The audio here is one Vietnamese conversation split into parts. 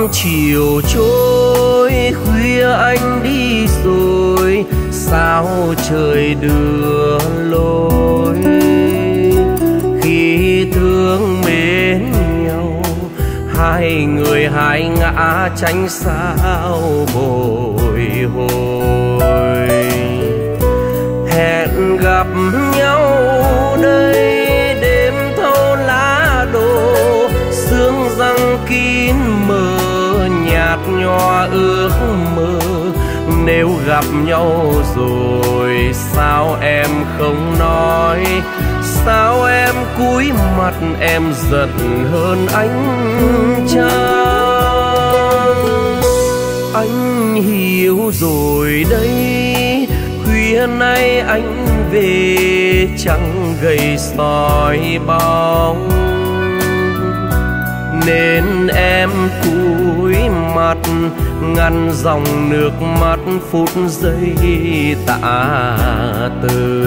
chiều trôi khuya anh đi rồi, sao trời đưa lối. Khi thương mến nhau hai người hai ngã tránh sao bồi hồi. Hẹn gặp nhau đây đêm thâu lá đổ, sương răng kín mờ nhạt nhòa ước mơ. Nếu gặp nhau rồi sao em không nói, sao em cúi mặt em giận hơn ánh trăng. Anh hiểu rồi đây, khuya nay anh về chẳng gầy soi bóng, nên em cúi mặt ngăn dòng nước mắt phút giây tạ từ.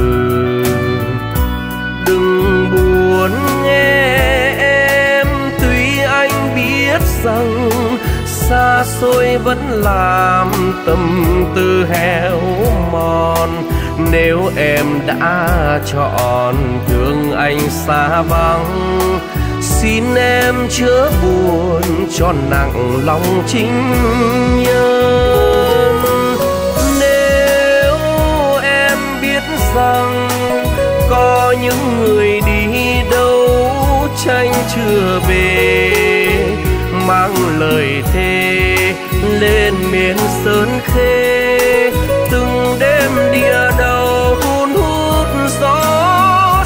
Đừng buồn nghe em, tuy anh biết rằng xa xôi vẫn làm tâm tư héo mòn. Nếu em đã chọn thương anh xa vắng, xin em chớ buồn cho nặng lòng chính nhân. Nếu em biết rằng có những người đi đâu tranh chưa về, mang lời thề lên miền Sơn Khê, từng đêm địa đầu hun hút gió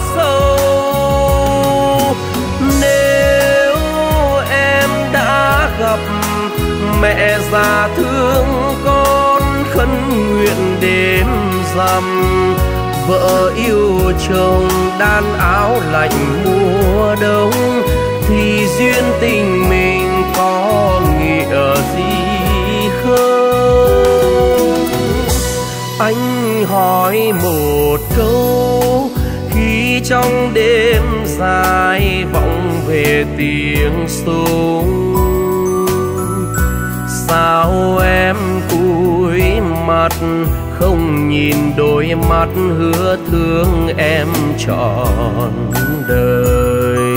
sâu. Nếu em đã gặp mẹ già thương con khấn nguyện đêm rằm, vợ yêu chồng đan áo lạnh mùa đông, thì duyên tình mình có nghĩa gì không? Anh hỏi một câu, khi trong đêm dài vọng về tiếng súng, sao em cúi mặt không nhìn đôi mắt hứa thương em trọn đời.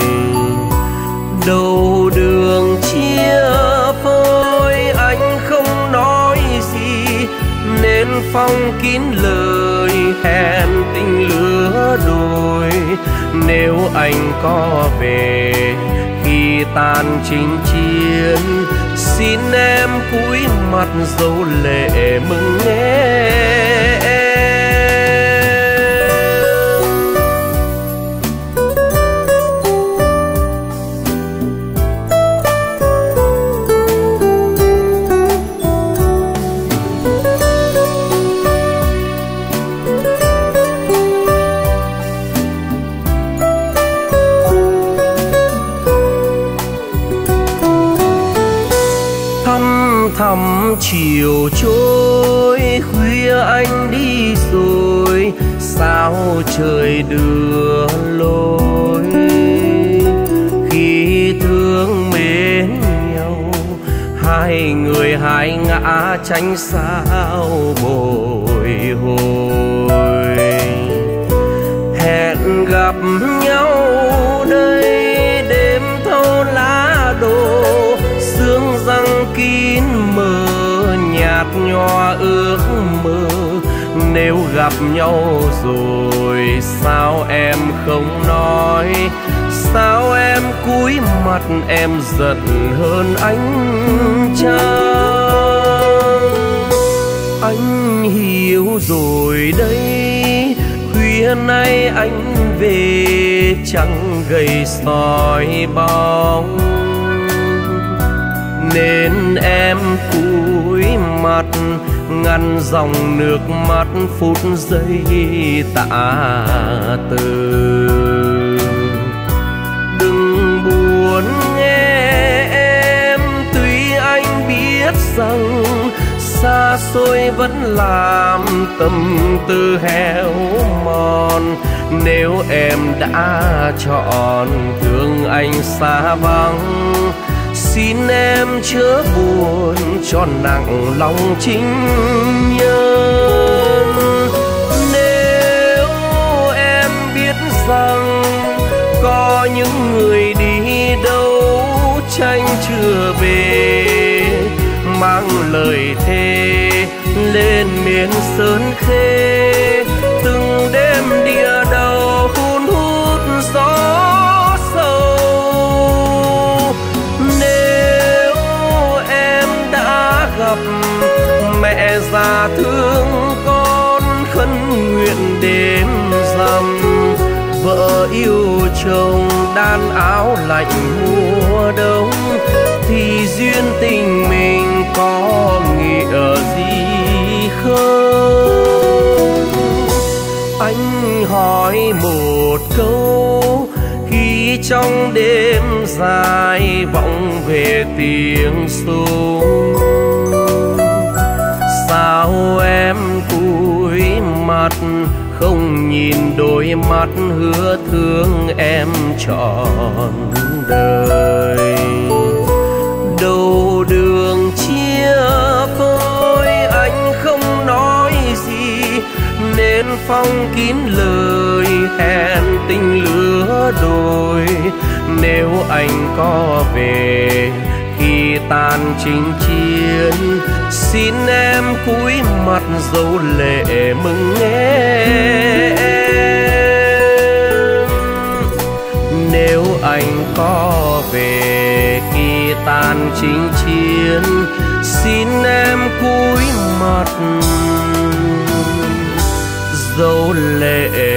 Đầu đường chia phôi anh không nói gì, nên phong kín lời hẹn tình lứa đôi. Nếu anh có về khi tan chinh chiến, xin em cúi mặt dấu lệ mừng nghe em. Thăm chiều trôi khuya anh đi rồi, sao trời đưa lối. Khi thương mến nhau hai người hai ngã tránh sao bồi hồi. Hẹn gặp nhau đây đêm thâu lá đổ, sương răng kín mờ nhạt nhòa ước mơ. Nếu gặp nhau rồi sao em không nói, sao em cúi mặt em giận hơn ánh trăng. Anh hiểu rồi đây, khuya nay anh về chẳng gầy soi bóng, nên em cúi mặt ngăn dòng nước mắt phút giây tạ từ. Đừng buồn nghe em, tuy anh biết rằng xa xôi vẫn làm tâm tư héo mòn. Nếu em đã chọn thương anh xa vắng, xin em chớ buồn cho nặng lòng chính nhân. Nếu em biết rằng có những người đi đâu tranh chưa về, mang lời thề lên miền Sơn Khê, từng đêm địa đầu hun hút gió sâu. Nếu em đã gặp mẹ già thương con khấn nguyện đêm rằm, vợ yêu chồng đan áo lạnh mùa đông, thì duyên tình mình có nghĩa gì không? Anh hỏi một câu khi trong đêm dài vọng về tiếng súng, sao em cúi mặt không nhìn đôi mắt hứa thương em trọn đời? Đầu đường chia phôi anh không nói gì, nên phong kín lời hẹn tình lứa đôi. Nếu anh có về khi tan chinh chiến, xin em cúi mặt dấu lệ mừng em. Nếu anh có về khi tan chinh chiến, xin em cúi mặt dấu lệ